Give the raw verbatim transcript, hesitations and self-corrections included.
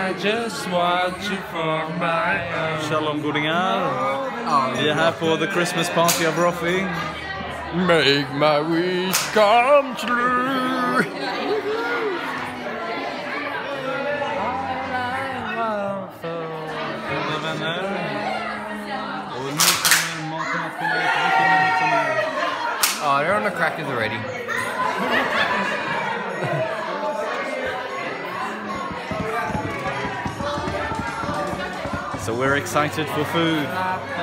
I just want you for my own. Shalom godingar. Vi är här på the Christmas party of Roffing. Make my wish come true. Mina vänner. Och nu kommer maten att komma ut. Vilken minut som är. Oh, they're on the crackers already. So we're excited for food.